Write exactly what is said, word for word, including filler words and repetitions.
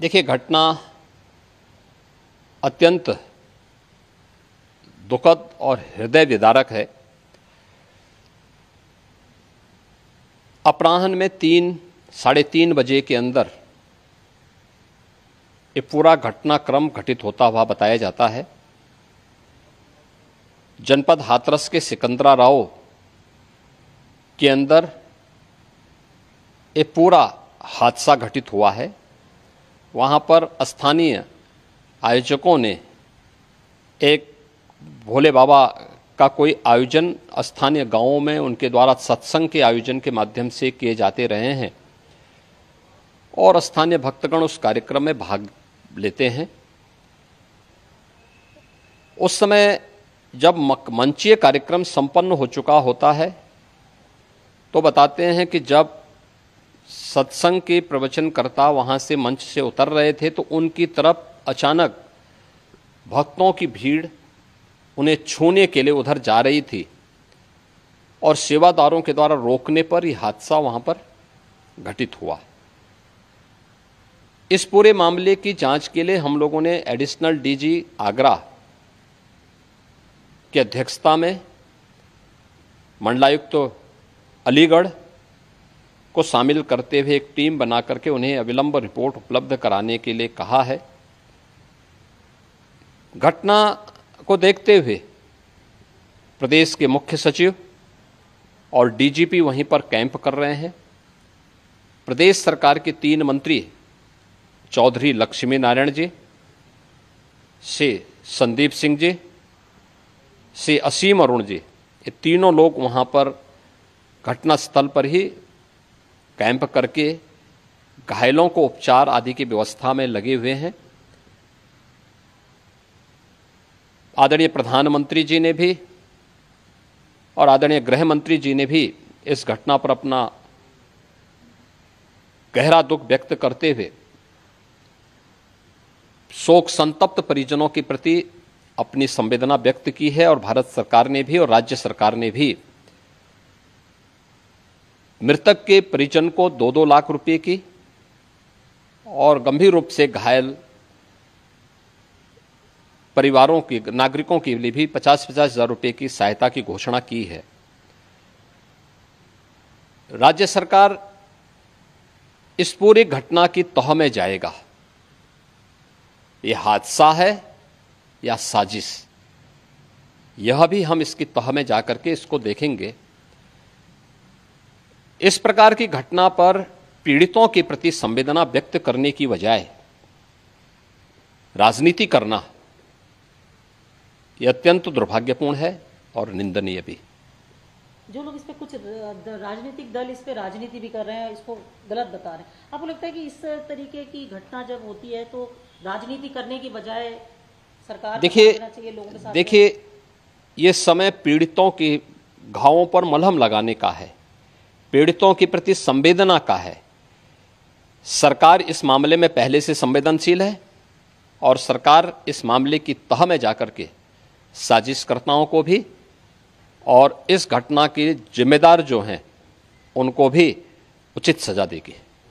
देखिए, घटना अत्यंत दुखद और हृदय विदारक है। अपराह्न में तीन साढ़े तीन बजे के अंदर ये पूरा घटनाक्रम घटित होता हुआ बताया जाता है। जनपद हाथरस के सिकंदरा राव के अंदर ये पूरा हादसा घटित हुआ है। वहाँ पर स्थानीय आयोजकों ने एक भोले बाबा का कोई आयोजन स्थानीय गांवों में उनके द्वारा सत्संग के आयोजन के माध्यम से किए जाते रहे हैं और स्थानीय भक्तगण उस कार्यक्रम में भाग लेते हैं। उस समय जब मंचीय कार्यक्रम संपन्न हो चुका होता है तो बताते हैं कि जब सत्संग के प्रवचनकर्ता वहां से मंच से उतर रहे थे तो उनकी तरफ अचानक भक्तों की भीड़ उन्हें छूने के लिए उधर जा रही थी और सेवादारों के द्वारा रोकने पर यह हादसा वहां पर घटित हुआ। इस पूरे मामले की जांच के लिए हम लोगों ने एडिशनल डीजी आगरा की अध्यक्षता में मंडलायुक्त तो अलीगढ़ को शामिल करते हुए एक टीम बना करके उन्हें अविलंब रिपोर्ट उपलब्ध कराने के लिए कहा है। घटना को देखते हुए प्रदेश के मुख्य सचिव और डीजीपी वहीं पर कैंप कर रहे हैं। प्रदेश सरकार के तीन मंत्री चौधरी लक्ष्मी नारायण जी, से संदीप सिंह जी, से असीम अरुण जी, ये तीनों लोग वहां पर घटनास्थल पर ही कैंप करके घायलों को उपचार आदि की व्यवस्था में लगे हुए हैं। आदरणीय प्रधानमंत्री जी ने भी और आदरणीय गृह मंत्री जी ने भी इस घटना पर अपना गहरा दुख व्यक्त करते हुए शोक संतप्त परिजनों के प्रति अपनी संवेदना व्यक्त की है और भारत सरकार ने भी और राज्य सरकार ने भी मृतक के परिजन को दो दो लाख रुपए की और गंभीर रूप से घायल परिवारों की नागरिकों के लिए भी पचास पचास हजार रुपए की सहायता की घोषणा की है। राज्य सरकार इस पूरी घटना की तह में जाएगा। यह हादसा है या साजिश, यह भी हम इसकी तह में जाकर के इसको देखेंगे। इस प्रकार की घटना पर पीड़ितों के प्रति संवेदना व्यक्त करने की बजाय राजनीति करना यह अत्यंत दुर्भाग्यपूर्ण है और निंदनीय भी। जो लोग इस पे कुछ राजनीतिक दल इस पे राजनीति भी कर रहे हैं, इसको गलत बता रहे हैं, आपको लगता है कि इस तरीके की घटना जब होती है तो राजनीति करने की बजाय सरकार देखिए लोगों के साथ देखिए ये समय पीड़ितों के घावों पर मलहम लगाने का है, पीड़ितों के प्रति संवेदना का है। सरकार इस मामले में पहले से संवेदनशील है और सरकार इस मामले की तह में जाकर के साजिशकर्ताओं को भी और इस घटना के जिम्मेदार जो हैं उनको भी उचित सजा देगी।